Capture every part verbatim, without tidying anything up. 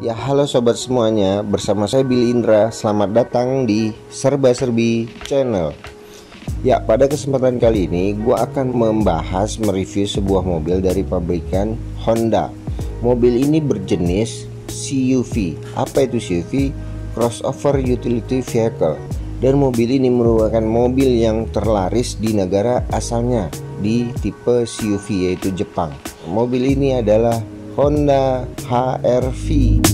Ya halo sobat semuanya, bersama saya Billy Indra. Selamat datang di Serba Serbi Channel. Ya, pada kesempatan kali ini gue akan membahas mereview sebuah mobil dari pabrikan Honda. Mobil ini berjenis C U V. Apa itu C U V? Crossover Utility Vehicle. Dan mobil ini merupakan mobil yang terlaris di negara asalnya, di tipe C U V, yaitu Jepang. Mobil ini adalah Honda H R V.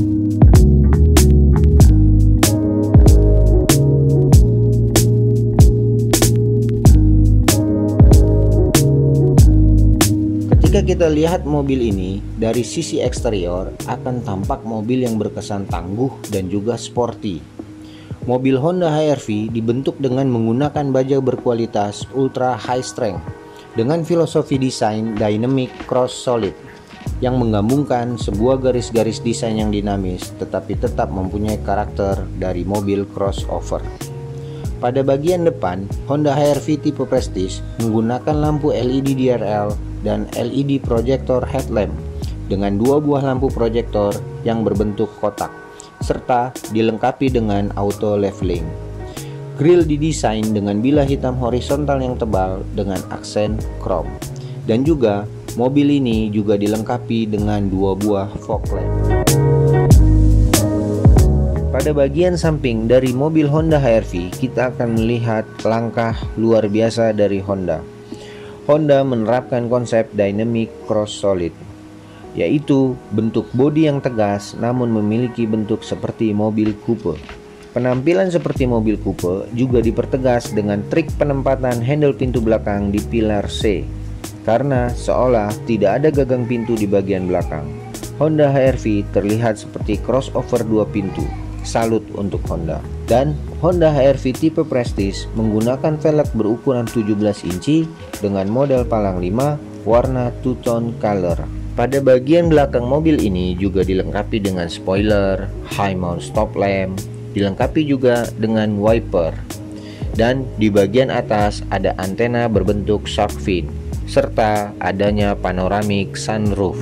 Ketika kita lihat mobil ini dari sisi eksterior, akan tampak mobil yang berkesan tangguh dan juga sporty. Mobil Honda H R V dibentuk dengan menggunakan baja berkualitas ultra high strength dengan filosofi desain dynamic cross solid yang menggabungkan sebuah garis-garis desain yang dinamis tetapi tetap mempunyai karakter dari mobil crossover. Pada bagian depan, Honda H R V tipe Prestige menggunakan lampu L E D D R L dan L E D projector headlamp dengan dua buah lampu proyektor yang berbentuk kotak serta dilengkapi dengan auto leveling. Grill didesain dengan bilah hitam horizontal yang tebal dengan aksen chrome. Dan juga mobil ini juga dilengkapi dengan dua buah fog lamp. Pada bagian samping dari mobil Honda H R V, kita akan melihat langkah luar biasa dari Honda. Honda menerapkan konsep dynamic cross solid, yaitu bentuk bodi yang tegas namun memiliki bentuk seperti mobil coupe. Penampilan seperti mobil coupe juga dipertegas dengan trik penempatan handle pintu belakang di pilar C, karena seolah tidak ada gagang pintu di bagian belakang. Honda H R V terlihat seperti crossover dua pintu. Salut untuk Honda. Dan Honda H R V tipe Prestige menggunakan velg berukuran tujuh belas inci dengan model palang lima warna two tone color. Pada bagian belakang mobil ini juga dilengkapi dengan spoiler, high mount stop lamp, dilengkapi juga dengan wiper. Dan di bagian atas ada antena berbentuk shark fin serta adanya panoramic sunroof.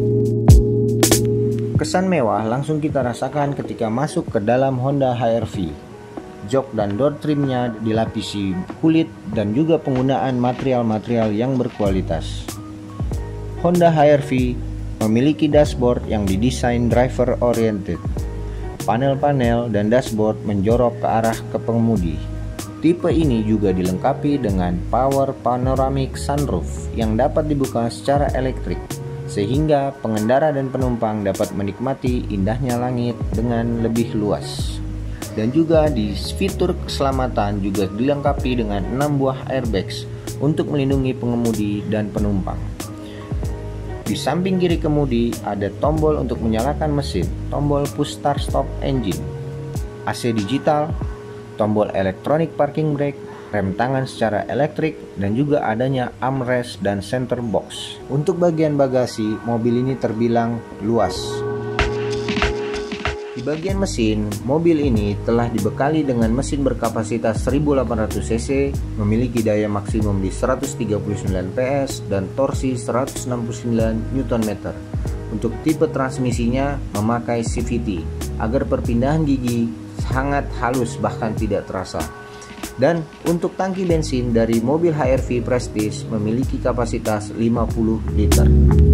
Kesan mewah langsung kita rasakan ketika masuk ke dalam Honda H R V. Jok dan door trimnya dilapisi kulit dan juga penggunaan material-material yang berkualitas. Honda H R V memiliki dashboard yang didesain driver oriented. Panel-panel dan dashboard menjorok ke arah ke pengemudi. Tipe ini juga dilengkapi dengan power panoramic sunroof yang dapat dibuka secara elektrik, sehingga pengendara dan penumpang dapat menikmati indahnya langit dengan lebih luas. Dan juga di fitur keselamatan juga dilengkapi dengan enam buah airbags untuk melindungi pengemudi dan penumpang. Di samping kiri kemudi ada tombol untuk menyalakan mesin, tombol push start stop engine, A C digital, tombol electronic parking brake, rem tangan secara elektrik, dan juga adanya armrest dan center box. Untuk bagian bagasi, mobil ini terbilang luas. Di bagian mesin, mobil ini telah dibekali dengan mesin berkapasitas seribu delapan ratus cc, memiliki daya maksimum di seratus tiga puluh sembilan P S dan torsi seratus enam puluh sembilan newton meter. Untuk tipe transmisinya memakai C V T agar perpindahan gigi sangat halus bahkan tidak terasa. Dan untuk tangki bensin dari mobil H R V Prestige memiliki kapasitas lima puluh liter.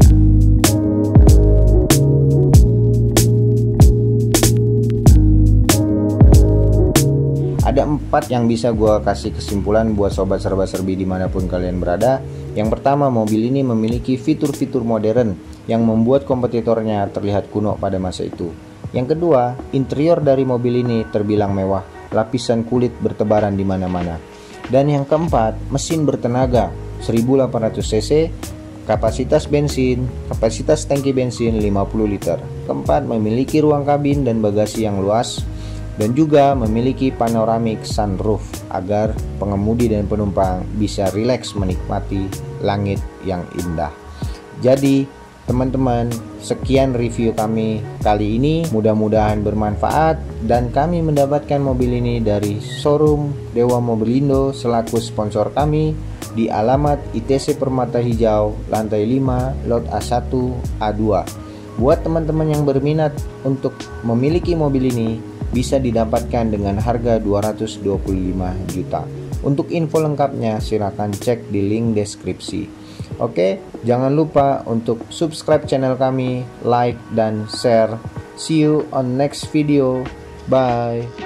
Ada empat yang bisa gue kasih kesimpulan buat sobat serba-serbi dimanapun kalian berada. Yang pertama, mobil ini memiliki fitur-fitur modern yang membuat kompetitornya terlihat kuno pada masa itu. Yang kedua, interior dari mobil ini terbilang mewah, lapisan kulit bertebaran di mana-mana. Dan yang keempat, mesin bertenaga seribu delapan ratus cc, kapasitas bensin, kapasitas tangki bensin lima puluh liter. Keempat, memiliki ruang kabin dan bagasi yang luas, dan juga memiliki panoramic sunroof agar pengemudi dan penumpang bisa rileks menikmati langit yang indah. Jadi teman-teman, sekian review kami kali ini, mudah-mudahan bermanfaat, dan kami mendapatkan mobil ini dari showroom Dewa Mobilindo selaku sponsor kami di alamat I T C Permata Hijau, lantai lima, lot A satu A dua. Buat teman-teman yang berminat untuk memiliki mobil ini, bisa didapatkan dengan harga dua ratus dua puluh lima juta. Untuk info lengkapnya silakan cek di link deskripsi. Oke, jangan lupa untuk subscribe channel kami, like dan share. See you on next video. Bye.